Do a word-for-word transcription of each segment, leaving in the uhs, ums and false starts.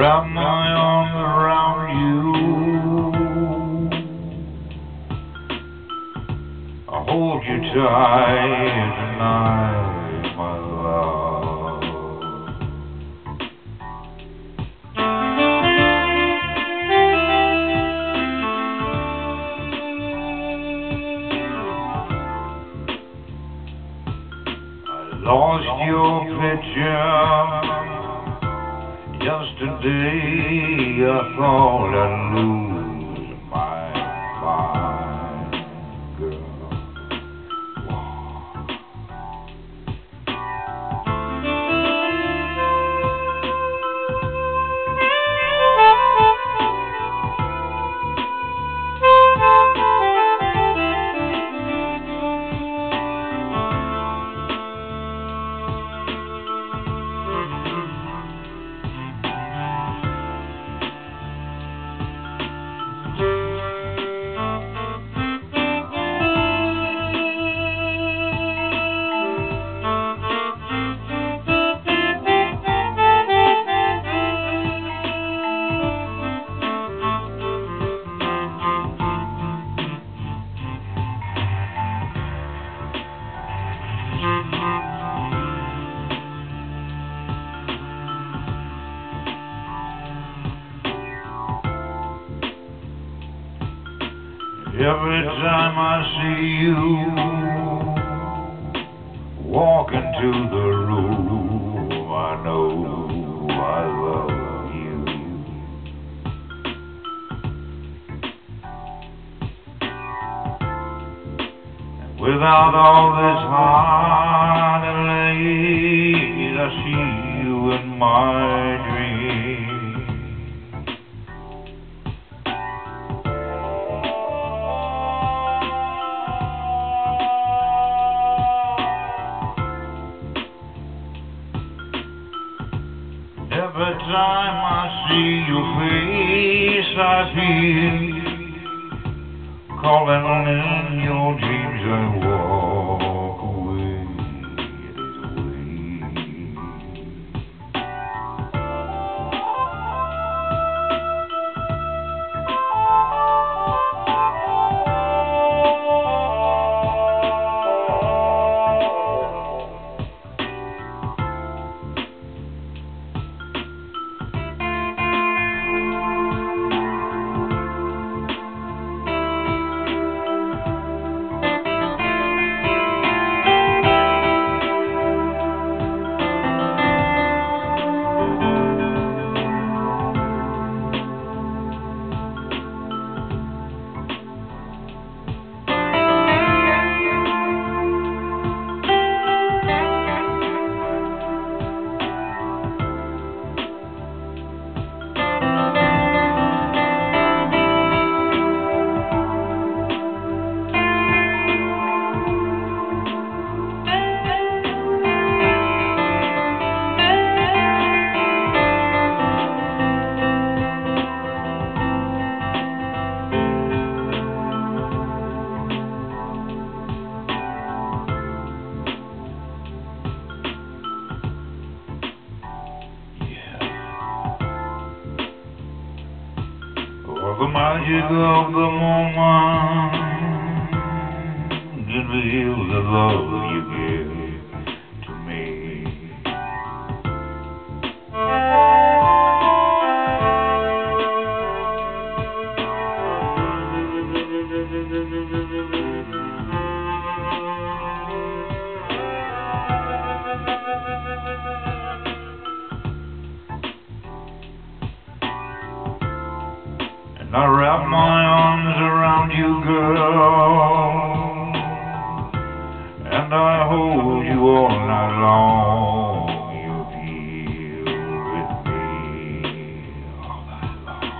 wrap my arms around you. I hold you tight tonight, my love. I lost your picture yesterday. I thought I'd lose my fine girl. Every time I see you walk into the room, I know I love you. And without all this heart and late, I see you in my dreams. Every time I see your face, I feel calling in your dreams. I walk away this way. The magic of the moment can reveal the love you give to me. And I wrap my arms around you, girl, and I hold you all night long. You feel with me all night long.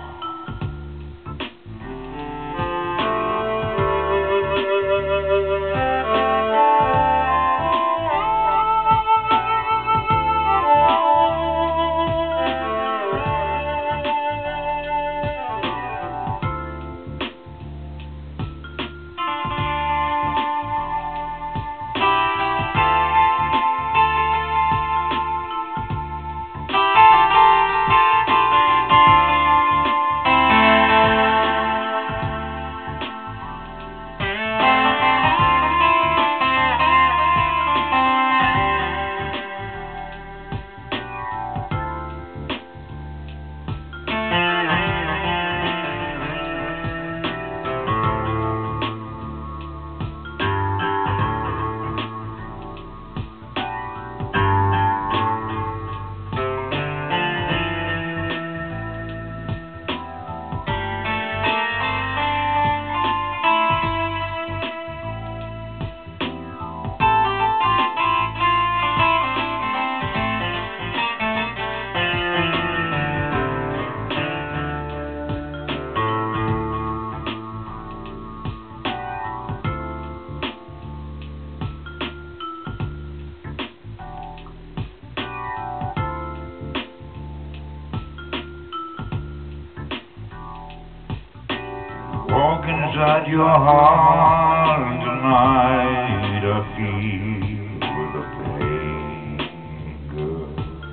inside your heart tonight. I feel the pain, girl.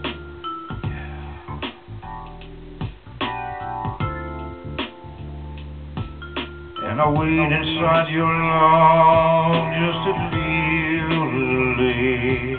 And I wait inside your love just a little late.